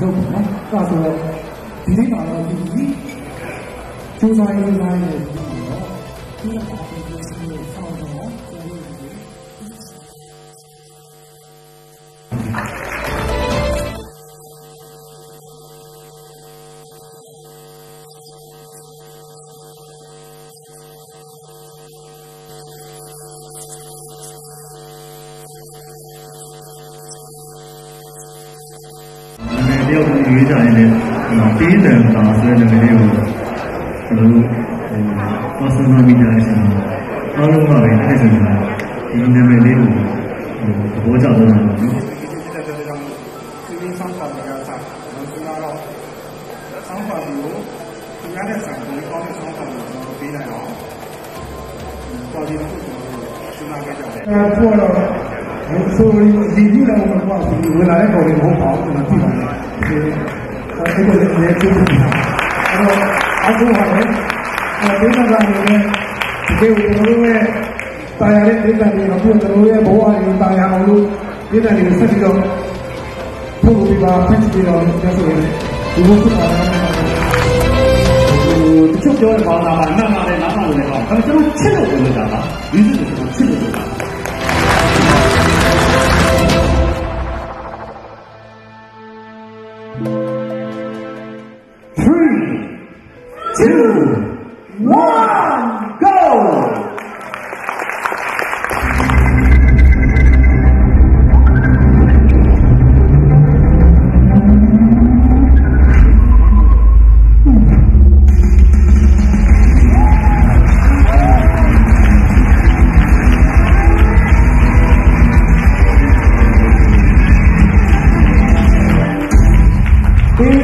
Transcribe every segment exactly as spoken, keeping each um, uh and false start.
ထုတ်ပါနော်။ဒါဆိုတော့ဒီနေ့မှာတော့ဒီကျိုးစားရေးလုပ်နိုင်တယ်ပြီးတော့ဒီကပါတီကိုစီးလို့ဆောင်းတော့ကျွန်တော်တို့တယောက်ရွေးကြရင်လည်းတေးတံသာဆိုတဲ့နာမည်လေးကိုကျွန်တော်တို့ personal media နဲ့ဆက်မှာအားလုံးကလည်းအဲ့ဒီမှာဒီနာမည်လေးကိုသဘောကျသွားတယ်နော်ဒီဒီဆောင်းပါးကစားတော့ကျွန်တော်တို့ဆောင်းပါးကိုဒီများတဲ့ဆိုင်ကိုကောင်းတဲ့ဆောင်းပါးကိုကျွန်တော်ပေးလိုက်အောင်ပေါ်ဒီကိုကျွန်တော်ခဲ့ကြတယ်အဲ့တော့ဆိုဒီဒီလိုမျိုးပေါ့ဒီဝလာတဲ့ပုံတွေမဟုတ်ပါဘူးကျွန်တော်သိပါတယ်အဲ့ဒါလည်းလည်းကျိုးနေတာအဲ့တော့အခုဟာလေဒီမှာကနေလည်းဒီကိုကျွန်တော်ရဲ့တာယာတဲ့ဒေသတွေတော့ကျွန်တော်ရဲ့ဘဝတွေတာယာအောင်လို့ဒေသတွေကိုဆက်ပြီးတော့ထုတ်လို့ပြပါဖန်တီးပြီးတော့ကျဆိုရင်ဒီဘုရားကတော့တချို့ပြောတဲ့ဘာသာမှာနားမှာလည်းနားမှာလည်းပါဒါပေမဲ့ကျွန်တော်ချစ်လို့ပြောတာပါဒီလိုကျွန်တော်ချစ်လို့ပြောတာ Three, two, one, go!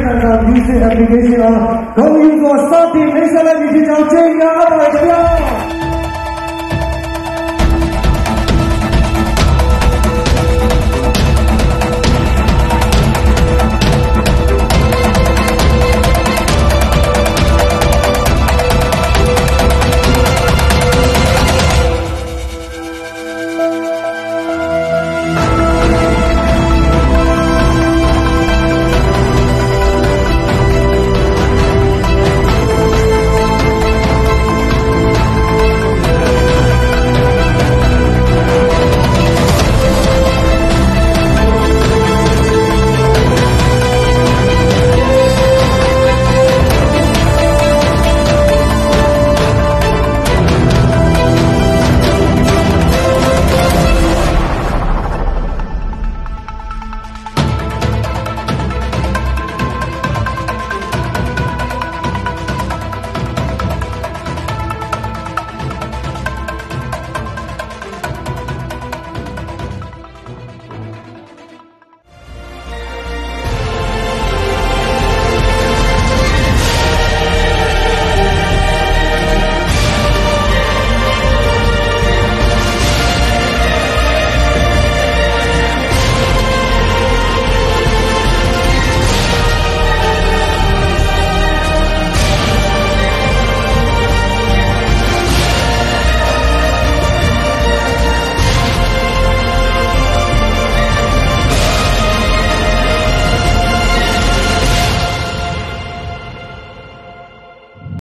Music application of Go Use for Something. Make sure that you get out there.